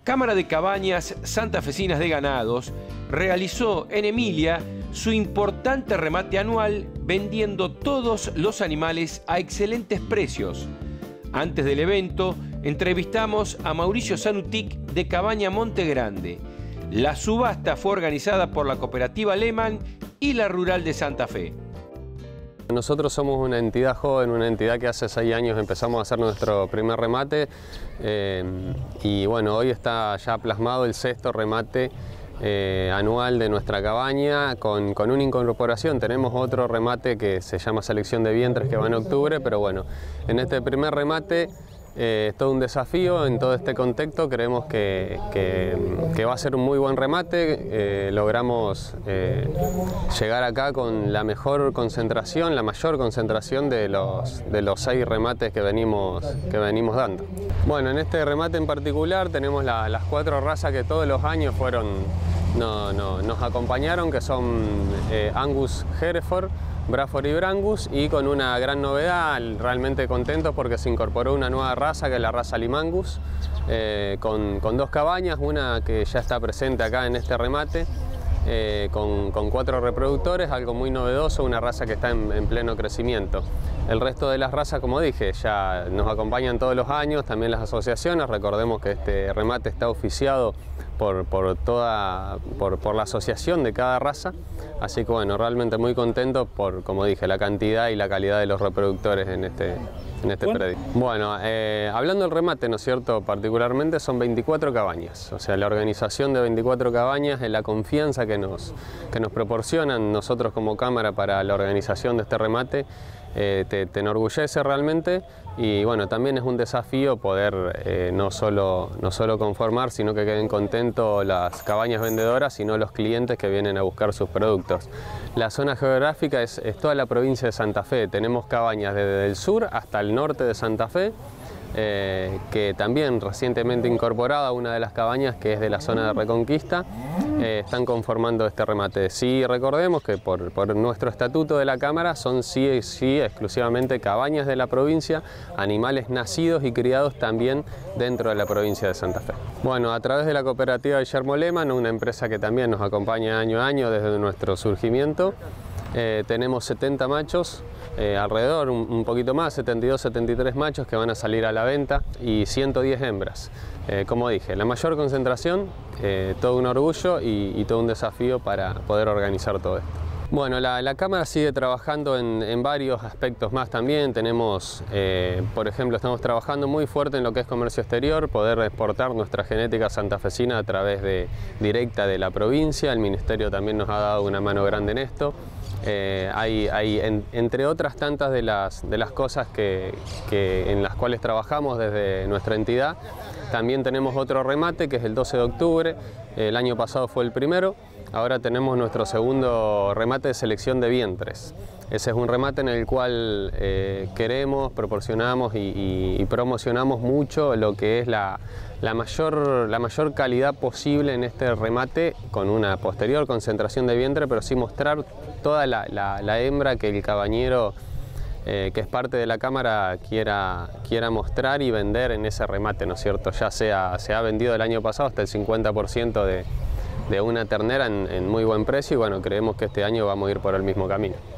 Cámara de Cabañas Santafesinas de Ganados realizó en Emilia su importante remate anual vendiendo todos los animales a excelentes precios. Antes del evento, entrevistamos a Mauricio Zanutic de Cabaña Monte Grande. La subasta fue organizada por la Cooperativa Lehmann y la Rural de Santa Fe. Nosotros somos una entidad joven, una entidad que hace 6 años empezamos a hacer nuestro primer remate y bueno, hoy está ya plasmado el 6º remate anual de nuestra cabaña con una incorporación. Tenemos otro remate que se llama Selección de Vientres que va en octubre, pero bueno, en este primer remate es todo un desafío. En todo este contexto creemos que va a ser un muy buen remate. Logramos llegar acá con la mejor concentración, la mayor concentración de los 6 remates que venimos dando. Bueno, en este remate en particular tenemos las 4 razas que todos los años nos acompañaron, que son Angus, Hereford, Braford y Brangus, y con una gran novedad, realmente contentos porque se incorporó una nueva raza que es la raza Limangus, con 2 cabañas, una que ya está presente acá en este remate, con 4 reproductores, algo muy novedoso, una raza que está en pleno crecimiento. El resto de las razas, como dije, ya nos acompañan todos los años, también las asociaciones. Recordemos que este remate está oficiado por la asociación de cada raza, así que bueno, realmente muy contento por, como dije, la cantidad y la calidad de los reproductores en este predio. Bueno, hablando del remate, ¿no es cierto?, particularmente son 24 cabañas, o sea, la organización de 24 cabañas es la confianza que nos proporcionan nosotros como cámara para la organización de este remate. Te enorgullece realmente y bueno, también es un desafío poder no solo conformar, sino que queden contentos las cabañas vendedoras, sino los clientes que vienen a buscar sus productos. La zona geográfica es toda la provincia de Santa Fe. Tenemos cabañas desde el sur hasta el norte de Santa Fe, que también recientemente incorporada una de las cabañas que es de la zona de Reconquista, están conformando este remate. Sí, recordemos que por nuestro estatuto de la Cámara son sí exclusivamente cabañas de la provincia, animales nacidos y criados también dentro de la provincia de Santa Fe. Bueno, a través de la cooperativa Guillermo Lehmann, una empresa que también nos acompaña año a año desde nuestro surgimiento, tenemos 70 machos, alrededor, un poquito más, 72, 73 machos que van a salir a la venta y 110 hembras. Como dije, la mayor concentración, todo un orgullo y todo un desafío para poder organizar todo esto. Bueno, la Cámara sigue trabajando en varios aspectos más también. Tenemos, por ejemplo, estamos trabajando muy fuerte en lo que es comercio exterior, poder exportar nuestra genética santafesina a través directa de la provincia. El Ministerio también nos ha dado una mano grande en esto. Entre otras tantas de las cosas en las cuales trabajamos desde nuestra entidad, también tenemos otro remate que es el 12 de octubre, el año pasado fue el primero, ahora tenemos nuestro segundo remate de selección de vientres. Ese es un remate en el cual queremos, proporcionamos y promocionamos mucho lo que es la mayor calidad posible en este remate, con una posterior concentración de vientre, pero sí mostrar toda la hembra que el cabañero, que es parte de la Cámara, quiera mostrar y vender en ese remate, ¿no es cierto? Ya se ha vendido el año pasado hasta el 50% de una ternera en muy buen precio y bueno, creemos que este año vamos a ir por el mismo camino.